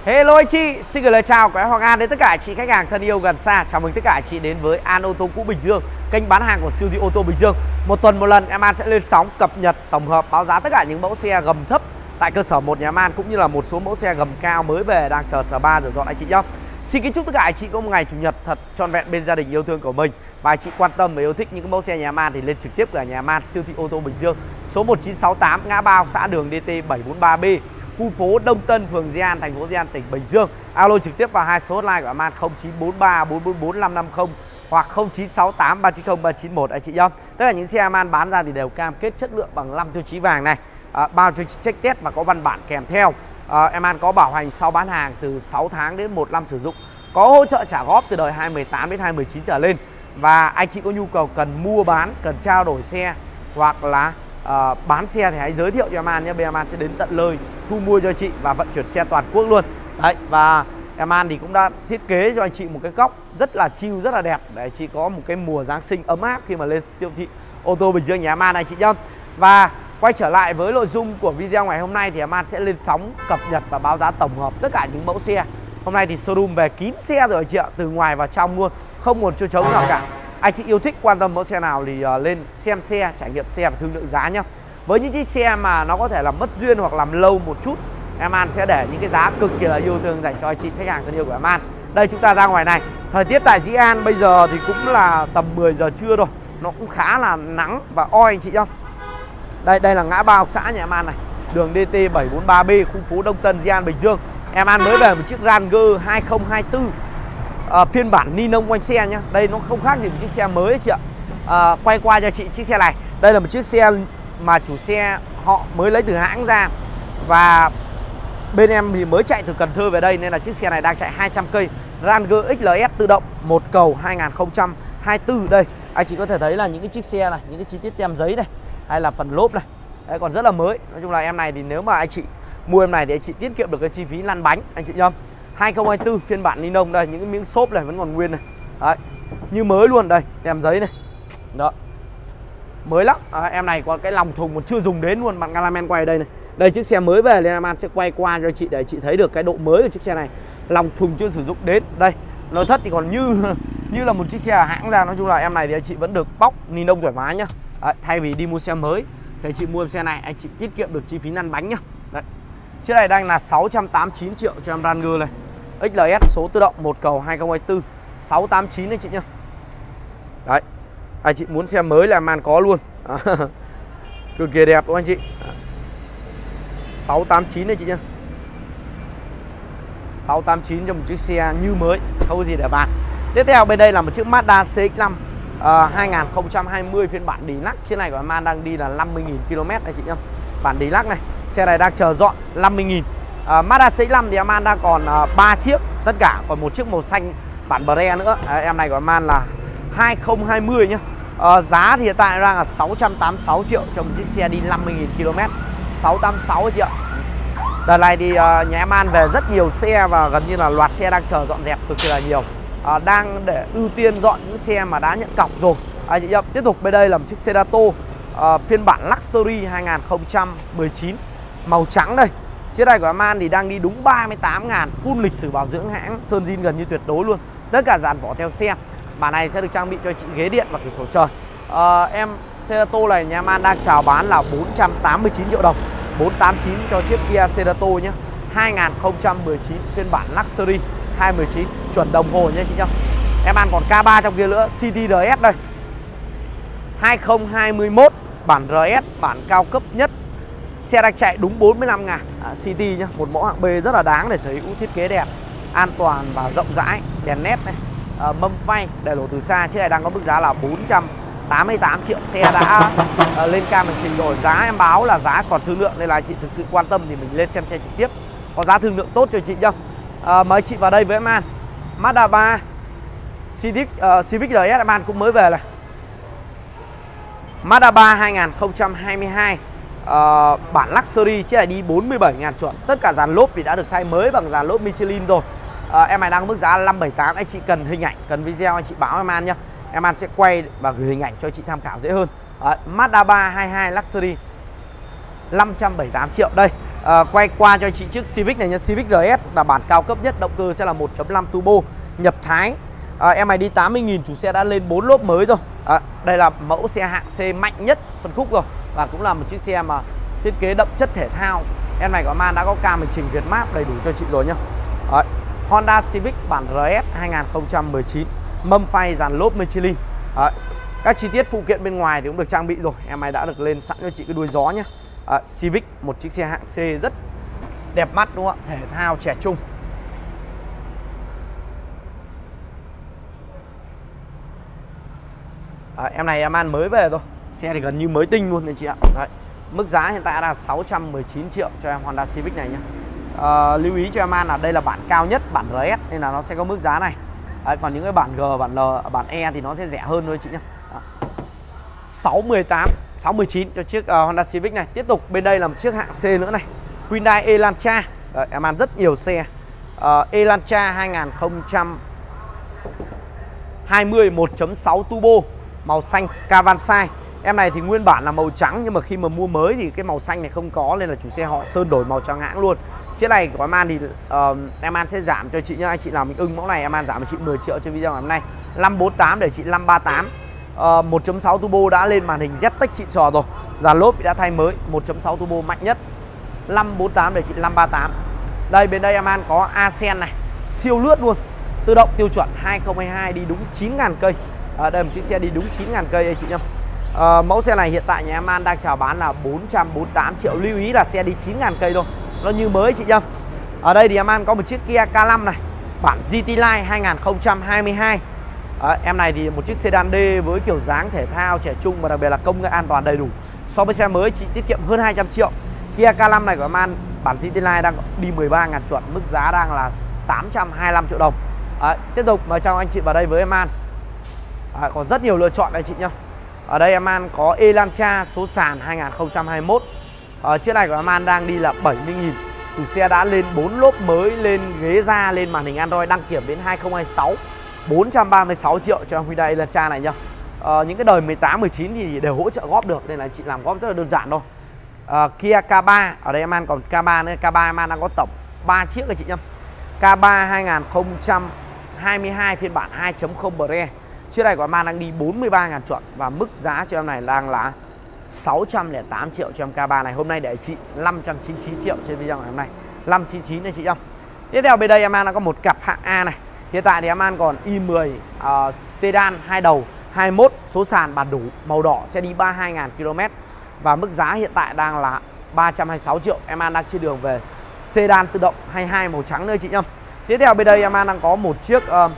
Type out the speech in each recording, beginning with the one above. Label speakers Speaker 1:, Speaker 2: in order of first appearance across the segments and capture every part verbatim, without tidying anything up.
Speaker 1: Hello anh chị, xin gửi lời chào của em Hoàng An đến tất cả anh chị khách hàng thân yêu gần xa. Chào mừng tất cả anh chị đến với An Ô tô cũ Bình Dương, kênh bán hàng của siêu thị ô tô Bình Dương. Một tuần một lần em An sẽ lên sóng cập nhật, tổng hợp, báo giá tất cả những mẫu xe gầm thấp tại cơ sở một nhà em An, cũng như là một số mẫu xe gầm cao mới về đang chờ sở ba rồi dọn anh chị nhé. Xin kính chúc tất cả anh chị có một ngày chủ nhật thật trọn vẹn bên gia đình yêu thương của mình. Và anh chị quan tâm và yêu thích những mẫu xe nhà em An thì lên trực tiếp cửa nhà em An, siêu thị ô tô Bình Dương, số một chín sáu tám ngã ba xã Đường đê tê bảy bốn ba B, khu phố Đông Tân, phường Di An, thành phố Di An, tỉnh Bình Dương. Alo trực tiếp vào hai số hotline của em An không chín bốn ba bốn bốn bốn năm năm không hoặc không chín sáu tám ba chín không ba chín một anh chị nhé. Tất cả những xe em An bán ra thì đều cam kết chất lượng bằng năm tiêu chí vàng này, à, bao cho check test và có văn bản kèm theo. À, em An có bảo hành sau bán hàng từ sáu tháng đến một năm sử dụng, có hỗ trợ trả góp từ đời hai mươi tám đến hai mươi chín trở lên. Và anh chị có nhu cầu cần mua bán, cần trao đổi xe hoặc là uh, bán xe thì hãy giới thiệu cho em An nhé. Bên em An sẽ đến tận nơi thu mua cho chị và vận chuyển xe toàn quốc luôn. Đấy, và em An thì cũng đã thiết kế cho anh chị một cái góc rất là chill, rất là đẹp để anh chị có một cái mùa Giáng sinh ấm áp khi mà lên siêu thị ô tô Bình Dương nhà em An anh chị nhé. Và quay trở lại với nội dung của video ngày hôm nay thì em An sẽ lên sóng cập nhật và báo giá tổng hợp tất cả những mẫu xe. Hôm nay thì showroom về kín xe rồi anh chị ạ, từ ngoài vào trong luôn, không một chỗ trống nào cả. Anh chị yêu thích quan tâm mẫu xe nào thì uh, lên xem xe, trải nghiệm xe và thương lượng giá nhá. Với những chiếc xe mà nó có thể là mất duyên hoặc làm lâu một chút, em An sẽ để những cái giá cực kỳ là yêu thương dành cho anh chị khách hàng thân yêu của em An. Đây, chúng ta ra ngoài này, thời tiết tại Dĩ An bây giờ thì cũng là tầm mười giờ trưa rồi, nó cũng khá là nắng và oi anh chị nhá. Đây, đây là ngã ba học xã nhà em An này, đường đê tê bảy bốn ba B, khu phố Đông Tân, Di An, Bình Dương. Em An mới về một chiếc Ranger hai không hai tư à, phiên bản ni lông quanh xe nhá. Đây nó không khác gì một chiếc xe mới ấy chị ạ. à, Quay qua cho chị chiếc xe này. Đây là một chiếc xe mà chủ xe họ mới lấy từ hãng ra, và bên em thì mới chạy từ Cần Thơ về đây nên là chiếc xe này đang chạy hai trăm cây. Ranger ích lờ ét tự động một cầu hai không hai tư. Đây, anh chị có thể thấy là những cái chiếc xe này, những cái chi tiết tem giấy này, hay là phần lốp này, đấy, còn rất là mới. Nói chung là em này thì nếu mà anh chị mua em này thì anh chị tiết kiệm được cái chi phí lăn bánh anh chị nhá. hai không hai tư phiên bản ni lông, đây những cái miếng xốp này vẫn còn nguyên này. Đấy, như mới luôn, đây tem giấy này. Đó, mới lắm. À, em này còn cái lòng thùng còn chưa dùng đến luôn, bạn cameraman quay đây này. Đây chiếc xe mới về nên em An sẽ quay qua cho chị để chị thấy được cái độ mới của chiếc xe này. Lòng thùng chưa sử dụng đến. Đây, nội thất thì còn như như là một chiếc xe hãng ra. Nói chung là em này thì anh chị vẫn được bóc ni lông thoải mái nhá. Đấy, thay vì đi mua xe mới thì anh chị mua xe này anh chị tiết kiệm được chi phí lăn bánh nhá. Đấy, chiếc này đang là sáu trăm tám mươi chín triệu cho em Ranger này, ích lờ ét số tự động một cầu hai không hai tư, sáu trăm tám mươi chín anh chị nhá. Đấy, anh chị muốn xe mới là em An có luôn. Cực kỳ đẹp đúng không anh chị? sáu trăm tám mươi chín anh chị nhá. sáu trăm tám mươi chín cho một chiếc xe như mới, không có gì để bàn. Tiếp theo bên đây là một chiếc Mazda xê ích năm uh, hai không hai không phiên bản Deluxe. Chiếc này của em An đang đi là năm mươi nghìn ki lô mét anh chị nhá. Bản Deluxe này, xe này đang chờ dọn năm mươi nghìn. uh, Mazda xê ích năm thì em An đang còn uh, ba chiếc tất cả, còn một chiếc màu xanh bản Bre nữa. À, em này của em An là hai không hai không nhá. uh, Giá thì hiện tại đang là sáu trăm tám mươi sáu triệu cho một chiếc xe đi năm mươi nghìn ki lô mét, sáu trăm tám mươi sáu triệu. Đợt này thì uh, nhà em An về rất nhiều xe và gần như là loạt xe đang chờ dọn dẹp cực kỳ là nhiều. uh, Đang để ưu tiên dọn những xe mà đã nhận cọc rồi anh chị nhá. Tiếp tục bên đây là một chiếc Cerato uh, phiên bản Luxury hai không một chín màu trắng đây. Chiếc này của em An thì đang đi đúng ba mươi tám ngàn, full lịch sử bảo dưỡng hãng, sơn zin gần như tuyệt đối luôn. Tất cả dàn vỏ theo xe. Bản này sẽ được trang bị cho chị ghế điện và cửa sổ trời. uh, Em Cerato này nhà em An đang chào bán là bốn trăm tám mươi chín triệu đồng, bốn trăm tám mươi chín cho chiếc Kia Cerato nhé, hai không một chín phiên bản Luxury hai không một chín chuẩn đồng hồ nhé chị nhá. Em An còn K ba trong kia nữa, xê tê rờ ét đây, hai không hai mốt bản rờ ét, bản cao cấp nhất. Xe đang chạy đúng bốn mươi lăm ngàn, à, xê tê nhá, một mẫu hạng B rất là đáng để sở hữu, thiết kế đẹp, an toàn và rộng rãi, đèn led này, à, mâm phay để lộ từ xa. Chiếc này đang có mức giá là bốn trăm tám mươi tám triệu. Xe đã uh, lên cam hành trình rồi. Giá em báo là giá còn thương lượng, nên là chị thực sự quan tâm thì mình lên xem xe trực tiếp, có giá thương lượng tốt cho chị nhá. uh, Mời chị vào đây với em An. Mazda ba Civic, uh, Civic rờ ét em An cũng mới về này. Mazda ba hai không hai hai uh, bản Luxury, chiếc này đi bốn mươi bảy ngàn chuẩn. Tất cả dàn lốp thì đã được thay mới bằng dàn lốp Michelin rồi. uh, Em này đang có mức giá là năm bảy tám. Anh chị cần hình ảnh, cần video anh chị báo em An nhá. Em An sẽ quay và gửi hình ảnh cho chị tham khảo dễ hơn. uh, Mazda ba hai hai Luxury năm trăm bảy mươi tám triệu. Đây, à, quay qua cho chị chiếc Civic này nha. Civic rờ ét là bản cao cấp nhất, động cơ sẽ là một chấm năm turbo nhập Thái. à, em này đi tám mươi nghìn, chủ xe đã lên bốn lốp mới rồi. à, Đây là mẫu xe hạng C mạnh nhất phân khúc rồi, và cũng là một chiếc xe mà thiết kế đậm chất thể thao. Em này của Man đã có cam hành trình Việt Map đầy đủ cho chị rồi nhá. Đấy. Honda Civic bản rờ ét hai không một chín, mâm phay dàn lốp Michelin. Đấy. Các chi tiết phụ kiện bên ngoài thì cũng được trang bị rồi. Em này đã được lên sẵn cho chị cái đuôi gió nhá. Đấy. Civic một chiếc xe hạng C rất đẹp mắt đúng không ạ? Thể thao trẻ trung. Đấy. Em này em Man mới về thôi, xe thì gần như mới tinh luôn anh chị ạ. Đấy. Mức giá hiện tại là sáu trăm mười chín triệu cho em Honda Civic này nhé. à, Lưu ý cho em An là đây là bản cao nhất, bản rờ ét, nên là nó sẽ có mức giá này. Đấy, còn những cái bản G, bản L, bản E thì nó sẽ rẻ hơn thôi chị nhé. sáu mười tám, sáu mười chín cho chiếc uh, Honda Civic này. Tiếp tục bên đây là một chiếc hạng C nữa này, Hyundai Elantra. Đấy, em An rất nhiều xe. uh, Elantra hai không hai không một chấm sáu turbo màu xanh Cavansai. Em này thì nguyên bản là màu trắng, nhưng mà khi mà mua mới thì cái màu xanh này không có, nên là chủ xe họ sơn đổi màu cho hãng luôn. Chiếc này của em An thì uh, em An sẽ giảm cho chị nhá. Anh chị nào mình ưng mẫu này em An giảm cho chị mười triệu trên video ngày hôm nay. Năm bốn tám để chị năm ba tám. uh, một chấm sáu turbo đã lên màn hình Z-Tech xịn sò rồi, dàn lốp đã thay mới, một chấm sáu turbo mạnh nhất. Năm bốn tám để chị năm ba tám. Đây bên đây em An có Ascend này, siêu lướt luôn, tự động tiêu chuẩn hai không hai hai, đi đúng chín nghìn cây. À, đây một chiếc xe đi đúng chín nghìn cây anh chị nhá. À, mẫu xe này hiện tại nhà em An đang chào bán là bốn trăm bốn mươi tám triệu. Lưu ý là xe đi chín nghìn cây thôi, nó như mới chị nhá. Ở đây thì em An có một chiếc Kia K năm này, bản giê tê Line hai không hai hai. à, Em này thì một chiếc sedan D với kiểu dáng thể thao trẻ trung và đặc biệt là công nghệ an toàn đầy đủ. So với xe mới chị tiết kiệm hơn hai trăm triệu. Kia K năm này của em An bản giê tê Line đang đi mười ba nghìn chuẩn, mức giá đang là tám trăm hai mươi lăm triệu đồng. à, Tiếp tục mời chào anh chị vào đây với em An. à, Còn rất nhiều lựa chọn đây chị nhá. Ở đây em An có Elantra số sàn hai không hai mốt. à, Chiếc này của em An đang đi là bảy mươi nghìn. Chủ xe đã lên bốn lốp mới, lên ghế da, lên màn hình Android, đăng kiểm đến hai không hai sáu. Bốn trăm ba mươi sáu triệu cho Hyundai Elantra này nhá. à, Những cái đời mười tám, mười chín thì đều hỗ trợ góp được, nên là chị làm góp rất là đơn giản thôi. à, Kia K ba, ở đây em An còn K ba nữa. K ba em An đang có tổng ba chiếc rồi chị nhá. K ba hai không hai hai phiên bản hai chấm không Pre. Chiếc này của em An đang đi bốn mươi ba nghìn chuẩn, và mức giá cho em này đang là sáu trăm lẻ tám triệu cho em K ba này. Hôm nay để chị năm trăm chín mươi chín triệu trên video ngày hôm nay. năm trăm chín mươi chín đây chị không? Tiếp theo bên đây em An đang có một cặp hạng A này. Hiện tại thì em An còn i mười uh, sedan hai đầu hai mốt số sàn bản đủ màu đỏ, sẽ đi ba mươi hai nghìn ki lô mét, và mức giá hiện tại đang là ba trăm hai mươi sáu triệu. Em An đang trên đường về sedan tự động hai mươi hai màu trắng nữa chị nhá. Tiếp theo bên đây em An đang có một chiếc uh,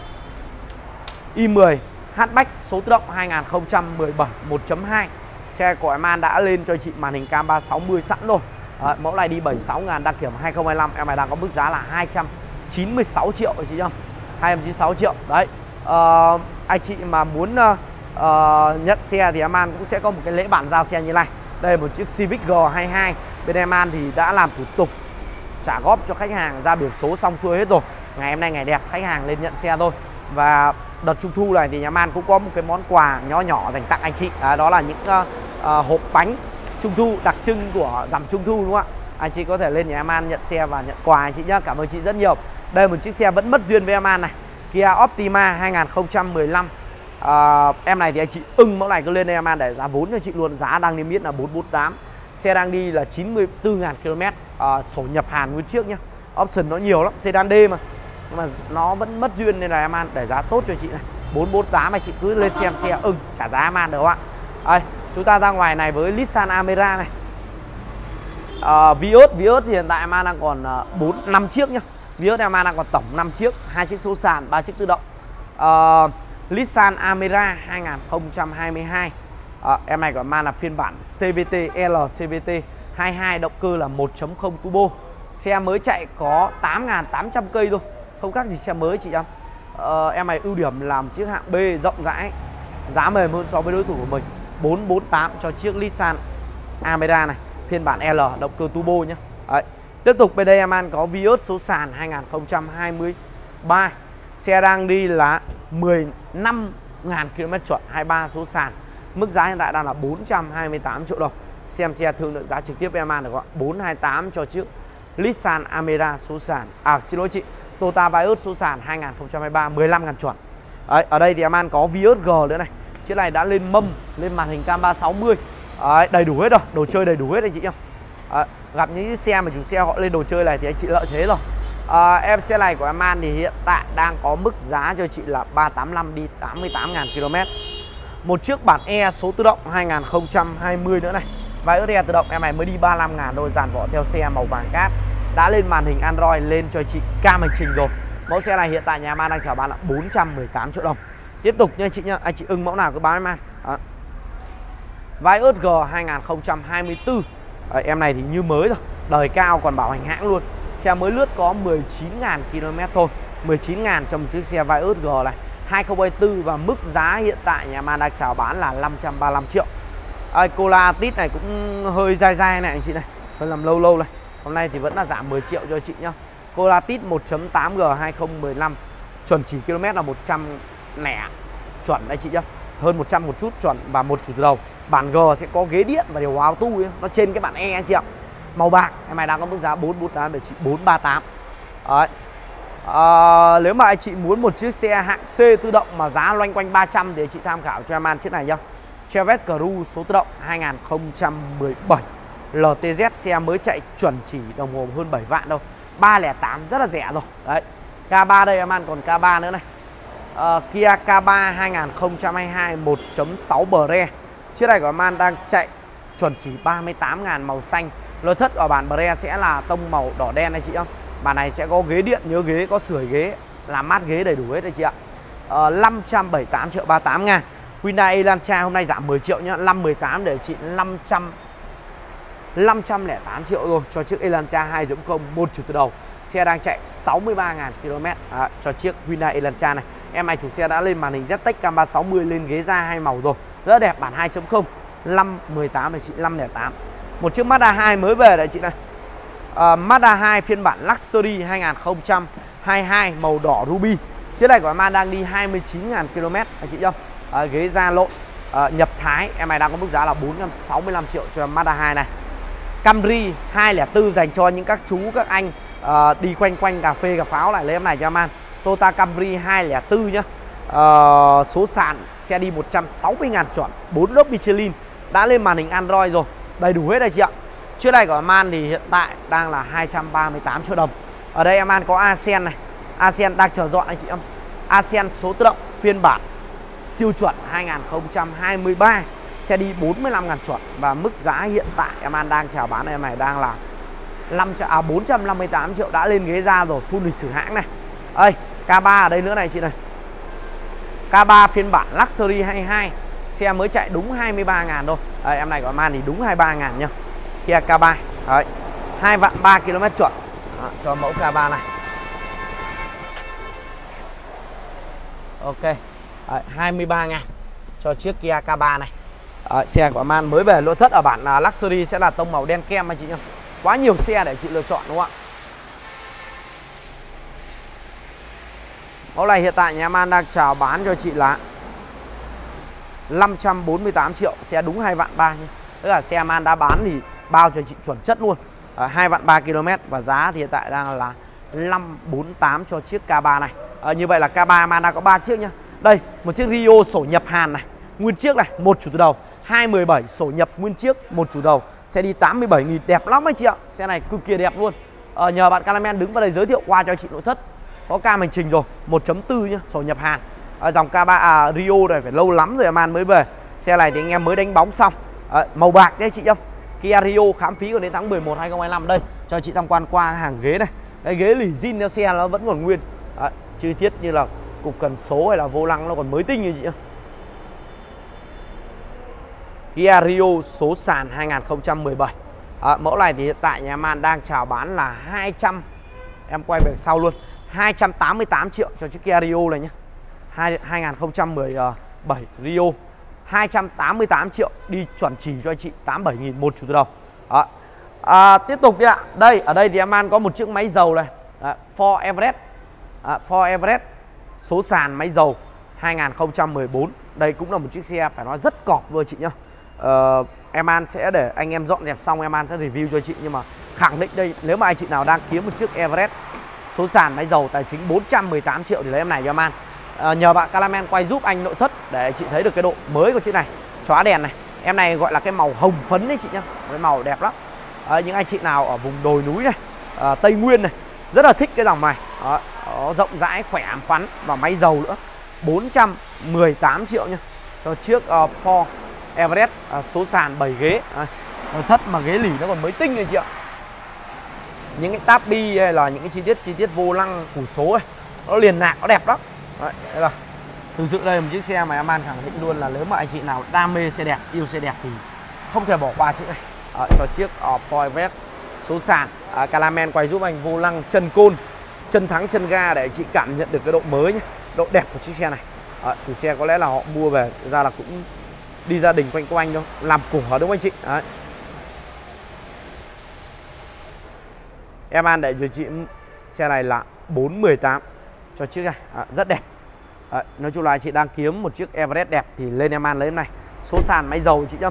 Speaker 1: i mười hatchback số tự động hai không một bảy một chấm hai. Xe của em An đã lên cho chị màn hình cam ba sáu mươi sẵn rồi. à, Mẫu này đi bảy mươi sáu nghìn, đăng kiểm hai không hai lăm. Em này đang có mức giá là hai trăm chín mươi sáu triệu chị nhá. hai trăm chín mươi sáu triệu. Đấy. à, Anh chị mà muốn uh, uh, nhận xe thì em An cũng sẽ có một cái lễ bàn giao xe như này. Đây là một chiếc Civic G hai mươi hai. Bên em An thì đã làm thủ tục trả góp cho khách hàng, ra biển số xong xuôi hết rồi. Ngày hôm nay ngày đẹp, khách hàng lên nhận xe thôi. Và đợt trung thu này thì nhà Man cũng có một cái món quà nhỏ nhỏ dành tặng anh chị. à, Đó là những uh, uh, hộp bánh trung thu đặc trưng của rằm trung thu, đúng không ạ? Anh chị có thể lên nhà em An nhận xe và nhận quà anh chị nhá. Cảm ơn chị rất nhiều. Đây là một chiếc xe vẫn mất duyên với em An này, Kia Optima hai không một lăm. à, Em này thì anh chị ưng mẫu này cứ lên đây em An để giá vốn cho chị luôn. Giá đang niêm yết là bốn trăm bốn mươi tám. Xe đang đi là chín mươi tư nghìn ki lô mét. à, Sổ nhập Hàn nguyên chiếc nhá. Option nó nhiều lắm, sedan D mà, nhưng mà nó vẫn mất duyên nên là em An để giá tốt cho chị này. Bốn trăm bốn mươi tám anh chị cứ lên xem xe ưng trả giá em An được không ạ? Đây, chúng ta ra ngoài này với Nissan Almera này. à, Vios, Vios thì hiện tại em An đang còn bốn năm chiếc nhá. Vios em An đang còn tổng năm chiếc, hai chiếc số sàn, ba chiếc tự động. à, Nissan Almera hai không hai hai. à, Em này của em An là phiên bản xê vê tê L xê vê tê hai mươi hai, động cơ là một chấm không turbo. Xe mới chạy có tám nghìn tám trăm cây thôi, không khác gì xe mới chị em. ờ, Em này ưu điểm làm chiếc hạng B rộng rãi, giá mềm hơn so với đối thủ của mình. Bốn trăm bốn mươi tám cho chiếc Nissan Almera này, phiên bản L, động cơ turbo nhé. Đấy. Tiếp tục bên đây em An có Vios số sàn hai không hai ba. Xe đang đi là mười lăm nghìn ki lô mét chuẩn, hai mươi ba số sàn. Mức giá hiện tại đang là bốn trăm hai mươi tám triệu đồng. xem xe thương lượng giá trực tiếp em An được không ạ? bốn hai tám cho chiếc Nissan Almera số sàn, à xin lỗi chị, Toyota Vios số sàn hai nghìn không trăm hai mươi ba mười lăm ngàn chuẩn. Đấy, ở đây thì em An có Vios G nữa này. Chiếc này đã lên mâm, lên màn hình cam ba sáu mươi. Đấy, đầy đủ hết rồi, đồ chơi đầy đủ hết anh chị nhá. Đấy, gặp những xe mà chủ xe họ lên đồ chơi này thì anh chị lợi thế rồi. À, em xe này của em An thì hiện tại đang có mức giá cho chị là ba tám lăm đi tám mươi tám ngàn ki lô mét. Một chiếc bản E số tự động hai nghìn không trăm hai mươi nữa này. Vios E tự động em này mới đi ba mươi lăm ngàn thôi, dàn vỏ theo xe màu vàng cát. Đã lên màn hình Android, lên cho chị cam hành trình rồi. Mẫu xe này hiện tại nhà em An đang chào bán là bốn trăm mười tám triệu đồng. Tiếp tục nha anh chị nhá, anh chị ưng mẫu nào cứ báo em An. Vios G hai nghìn không trăm hai mươi tư. Đấy, em này thì như mới rồi, đời cao còn bảo hành hãng luôn. Xe mới lướt có mười chín ngàn ki lô mét thôi, mười chín ngàn trong chiếc xe Vios G này hai không hai tư, và mức giá hiện tại nhà em An đang chào bán là năm trăm ba mươi lăm triệu. À, Cola tít này cũng hơi dai dai này anh chị này, hơi làm lâu lâu này. Hôm nay thì vẫn là giảm mười triệu cho chị nhá. Cola tít một chấm tám G hai không một năm, chuẩn chỉ km là một trăm lẻ chuẩn đấy chị nhá. Hơn một trăm một chút chuẩn, và một chủ từ đầu. Bản G sẽ có ghế điện và điều hòa auto ấy. Nó trên cái bản E anh chị ạ. Màu bạc, em này đang có mức giá bốn bốn tám để chị bốn ba tám. Đấy. À, nếu mà anh chị muốn một chiếc xe hạng C tự động mà giá loanh quanh ba trăm thì chị tham khảo cho em An chiếc này nhá. Chevrolet Cruze số tự động hai nghìn không trăm mười bảy lờ tê dét, xe mới chạy chuẩn chỉ đồng hồ hơn bảy vạn đâu, ba không tám rất là rẻ rồi. Đấy. K ba đây em An còn K ba nữa này. À, Kia K ba hai nghìn không trăm hai mươi hai một chấm sáu Bre. Chiếc này của em An đang chạy chuẩn chỉ ba mươi tám ngàn, màu xanh. Nội thất ở bản Bre sẽ là tông màu đỏ đen anh chị không? Bản này sẽ có ghế điện, nhớ ghế, có sưởi ghế, làm mát ghế đầy đủ hết anh chị ạ. À, năm trăm bảy mươi tám triệu ba mươi tám ngàn. Hyundai Elantra hôm nay giảm mười triệu nhá, năm mười tám để chị năm trăm năm trăm lẻ tám triệu rồi cho chiếc Elantra hai chấm không, một chủ từ đầu. Xe đang chạy sáu mươi ba ngàn ki lô mét à, cho chiếc Hyundai Elantra này. Em này chủ xe đã lên màn hình Z Tech cam ba sáu mươi, lên ghế da hai màu rồi. Rất đẹp, bản hai chấm không, năm mười tám để chị năm không tám. Một chiếc Mazda hai mới về đấy chị này. À, Mazda hai phiên bản Luxury hai nghìn không trăm hai mươi hai màu đỏ ruby. Chiếc này của em An đang đi hai mươi chín ngàn ki lô mét anh chị không? À, ghế da lộn, à, nhập Thái, em này đang có mức giá là bốn trăm sáu mươi lăm triệu cho Mazda hai này. Camry hai không bốn dành cho những các chú các anh à, đi quanh quanh cà phê cà pháo lại lấy em này cho em An. Toyota Camry hai không bốn nhá. À, số sàn xe đi một trăm sáu mươi ngàn chuẩn, bốn lớp Michelin, đã lên màn hình Android rồi, đầy đủ hết đây chị ạ. Chiếc này của em An thì hiện tại đang là hai trăm ba mươi tám triệu đồng. Ở đây em An có Ascend này, Ascend đang chờ dọn anh chị em. Ascend số tự động phiên bản tiêu chuẩn hai nghìn không trăm hai mươi ba, xe đi bốn mươi lăm ngàn chuẩn, và mức giá hiện tại em An đang chào bán em này đang là bốn trăm năm mươi tám triệu, đã lên ghế da rồi, full lịch sử hãng này. Ơi, K ba ở đây nữa này chị này. K ba phiên bản Luxury hai mươi hai, xe mới chạy đúng hai mươi ba ngàn thôi. Đây, em này của em An thì đúng hai mươi ba ngàn nha. Kia K ba. Đấy. hai vạn ba ki lô mét chuẩn. Đó, cho mẫu K ba này. Ok. Đấy, hai mươi ba ngàn cho chiếc Kia K ba này. Đấy, xe của em An mới về, nội thất ở bản uh, Luxury sẽ là tông màu đen kem anh chị nhá. Quá nhiều xe để chị lựa chọn đúng không ạ? Mẫu này hiện tại nhà em An đang chào bán cho chị là năm trăm bốn mươi tám triệu, xe đúng hai vạn ba nhé. Tức là xe em An đã bán thì bao cho chị chuẩn chất luôn. À, hai vạn ba ki lô mét, và giá thì hiện tại đang là năm bốn tám cho chiếc K ba này. À, như vậy là K ba em An đang có ba chiếc nhá. Đây, một chiếc Rio sổ nhập Hàn này, nguyên chiếc này, một chủ từ đầu, hai mười bảy sổ nhập nguyên chiếc, một chủ đầu, xe đi tám mươi bảy nghìn, đẹp lắm anh chị ạ. Xe này cực kỳ đẹp luôn. À, nhờ bạn Calamen đứng vào đây giới thiệu qua cho chị nội thất. Có cam hành trình rồi, một chấm bốn nhá, sổ nhập Hàn. À, dòng K ba à, Rio này phải lâu lắm rồi em An mới về. Xe này thì anh em mới đánh bóng xong. À, màu bạc đấy chị nhá. Kia Rio khám phí còn đến tháng mười một hai không hai lăm đây. Cho chị tham quan qua hàng ghế này. Cái ghế lỉ zin theo xe nó vẫn còn nguyên. À, chi tiết như là cục cần số hay là vô lăng nó còn mới tinh như chị nhá. Kia Rio số sàn hai nghìn không trăm mười bảy. À, mẫu này thì hiện tại nhà em An đang chào bán là hai trăm, em quay về sau luôn, hai trăm tám mươi tám triệu cho chiếc Kia Rio này nhé. hai nghìn không trăm mười bảy Rio hai trăm tám mươi tám triệu, đi chuẩn chỉ cho chị tám mươi bảy nghìn, một chủ từ đầu. Đó. À, tiếp tục đi ạ. Đây, ở đây thì em An có một chiếc máy dầu này, à, Ford Everest. à, Ford Everest số sàn máy dầu hai nghìn không trăm mười bốn. Đây cũng là một chiếc xe phải nói rất cọp luôn chị nhá. à, em An sẽ để anh em dọn dẹp xong em An sẽ review cho chị. Nhưng mà khẳng định đây, nếu mà anh chị nào đang kiếm một chiếc Everest số sàn máy dầu tài chính bốn trăm mười tám triệu thì lấy em này cho em An. à, Nhờ bạn Calamen quay giúp anh nội thất để chị thấy được cái độ mới của chiếc này. Chóa đèn này, em này gọi là cái màu hồng phấn đấy chị nhá, cái màu đẹp lắm. à, Những anh chị nào ở vùng đồi núi này, à, Tây Nguyên này rất là thích cái dòng này. Đó, đó, rộng rãi, khỏe, khoắn và máy dầu nữa. Bốn trăm mười tám triệu nha cho chiếc uh, Ford Everest uh, số sàn bảy ghế. à, Nội thất mà ghế lỉ nó còn mới tinh rồi chị ạ. Những cái táp bi hay là những cái chi tiết chi tiết vô lăng củ số ấy, nó liền lạc, nó đẹp lắm. Đấy, đây là thực sự đây là một chiếc xe mà em An khẳng định luôn là nếu mà anh chị nào đam mê xe đẹp, yêu xe đẹp thì không thể bỏ qua chiếc này. à, cho chiếc uh, Ford Everest số sàn. à, Calamen quay giúp anh vô lăng, chân côn, chân thắng, chân ga để chị cảm nhận được cái độ mới nhé, độ đẹp của chiếc xe này. à, Chủ xe có lẽ là họ mua về ra là cũng đi gia đình quanh quanh thôi, làm cổ đúng không anh chị? Đấy. Em An để cho chị xe này là bốn mười tám cho chiếc này. à, Rất đẹp. à, Nói chung là chị đang kiếm một chiếc Everest đẹp thì lên em An lấy em này. Số sàn máy dầu chị nhá.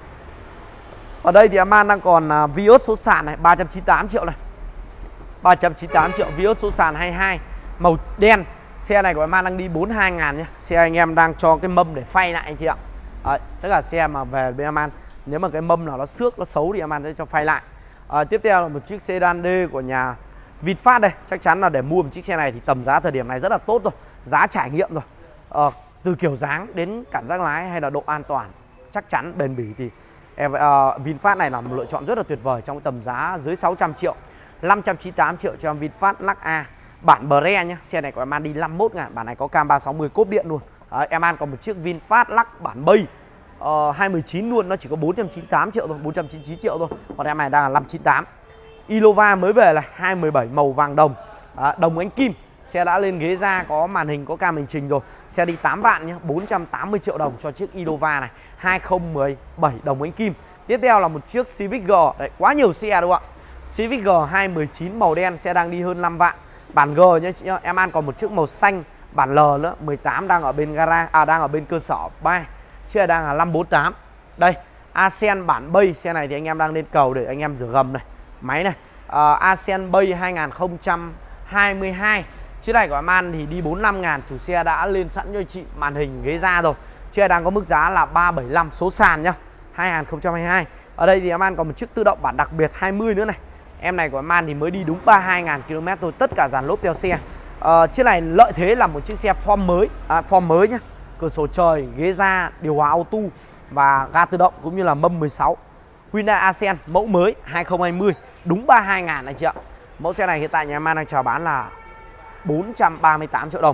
Speaker 1: Ở đây thì em An đang còn uh, Vios số sàn này ba trăm chín mươi tám triệu này, ba trăm chín mươi tám triệu Vios số sàn hai mươi hai màu đen. Xe này của em An đang đi bốn mươi hai ngàn nhé. Xe anh em đang cho cái mâm để phay lại anh chị ạ. à, Tức là xe mà về bên em An, nếu mà cái mâm nào nó xước, nó xấu thì em An sẽ cho phay lại. à, Tiếp theo là một chiếc sedan D của nhà VinFast đây. Chắc chắn là để mua một chiếc xe này thì tầm giá thời điểm này rất là tốt rồi. Giá trải nghiệm rồi, à, từ kiểu dáng đến cảm giác lái hay là độ an toàn, chắc chắn bền bỉ thì uh, VinFast này là một lựa chọn rất là tuyệt vời trong tầm giá dưới sáu trăm triệu. Năm trăm chín mươi tám triệu cho VinFast Lux A bản Bre nhé. Xe này của em An đi năm mươi mốt ngàn. Bản này có cam ba sáu mươi cốp điện luôn. Đấy, em An còn một chiếc VinFast Lux bản Bay uh, hai mươi chín luôn, nó chỉ có bốn trăm chín mươi tám triệu thôi, bốn trăm chín mươi chín triệu thôi. Còn em này đang là năm trăm chín mươi tám. Ilova mới về là hai mươi bảy màu vàng đồng, à, đồng ánh kim. Xe đã lên ghế da, có màn hình, có cam hành trình rồi. Xe đi tám vạn nhé, bốn trăm tám mươi triệu đồng cho chiếc Ilova này, hai không một bảy đồng ánh kim. Tiếp theo là một chiếc Civic G. Đấy, quá nhiều xe đúng không ạ? Civic G hai một chín màu đen, xe đang đi hơn năm vạn. Bản G nhé chị nhá. Em An còn một chiếc màu xanh bản L nữa, mười tám đang ở bên gara, à đang ở bên cơ sở ba. Chiếc này đang là năm bốn tám. Đây, Ascent bản Bay, xe này thì anh em đang lên cầu để anh em rửa gầm này, máy này. Uh, Ascent Bay hai không hai hai. Chiếc này của em An thì đi bốn mươi lăm ngàn. Chủ xe đã lên sẵn cho chị màn hình ghế da rồi. Chiếc này đang có mức giá là ba trăm bảy mươi lăm số sàn nhá, hai không hai hai. Ở đây thì em An còn một chiếc tự động bản đặc biệt hai mươi nữa này. Em này của em An thì mới đi đúng ba mươi hai ngàn ki lô mét thôi, tất cả dàn lốp theo xe. à, Chiếc này lợi thế là một chiếc xe form mới, à, form mới nhá. Cửa sổ trời, ghế da, điều hòa auto và ga tự động cũng như là mâm mười sáu. Hyundai Accent mẫu mới hai không hai không, đúng ba mươi hai ngàn anh chị ạ. Mẫu xe này hiện tại nhà em An đang chào bán là bốn trăm ba mươi tám triệu đồng.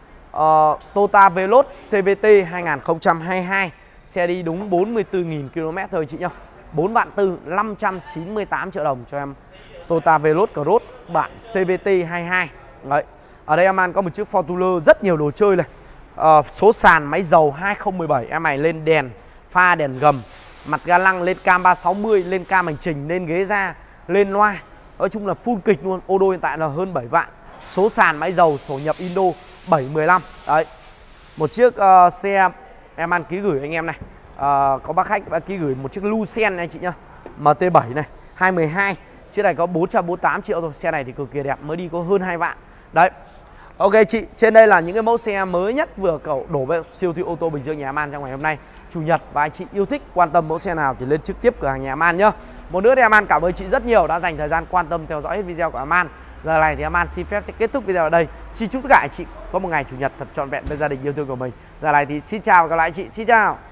Speaker 1: uh, Toyota Veloz xê vê tê hai không hai hai, xe đi đúng bốn mươi tư nghìn ki lô mét thôi chị nhá. bốn vạn tư, năm trăm chín mươi tám triệu đồng cho em Toyota Veloz Cross bản xê vê tê hai mươi hai. Đấy. Ở đây em An có một chiếc Fortuner rất nhiều đồ chơi này. uh, Số sàn máy dầu hai không một bảy. Em này lên đèn pha, đèn gầm, mặt ga lăng, lên cam ba sáu mươi, lên cam hành trình, lên ghế da, lên loa. Nói chung là full kịch luôn. Ô đô hiện tại là hơn bảy vạn. Số sàn máy dầu, sổ nhập Indo bảy một năm. Đấy. Một chiếc uh, xe em An ký gửi anh em này. uh, Có bác khách đã ký gửi một chiếc Lucen này chị nhá, em tê bảy này hai một hai. Chiếc này có bốn trăm bốn mươi tám triệu thôi. Xe này thì cực kỳ đẹp, mới đi có hơn hai vạn. Đấy. Ok chị, trên đây là những cái mẫu xe mới nhất vừa cậu đổ về siêu thị ô tô Bình Dương nhà em An trong ngày hôm nay Chủ nhật. Và anh chị yêu thích quan tâm mẫu xe nào thì lên trực tiếp cửa hàng nhà em An nhá. Một nữa thì em An cảm ơn chị rất nhiều đã dành thời gian quan tâm theo dõi hết video của em An. Giờ này thì em An xin phép sẽ kết thúc video ở đây. Xin chúc tất cả anh chị có một ngày chủ nhật thật trọn vẹn bên gia đình yêu thương của mình. Giờ này thì xin chào và gặp lại chị. Xin chào.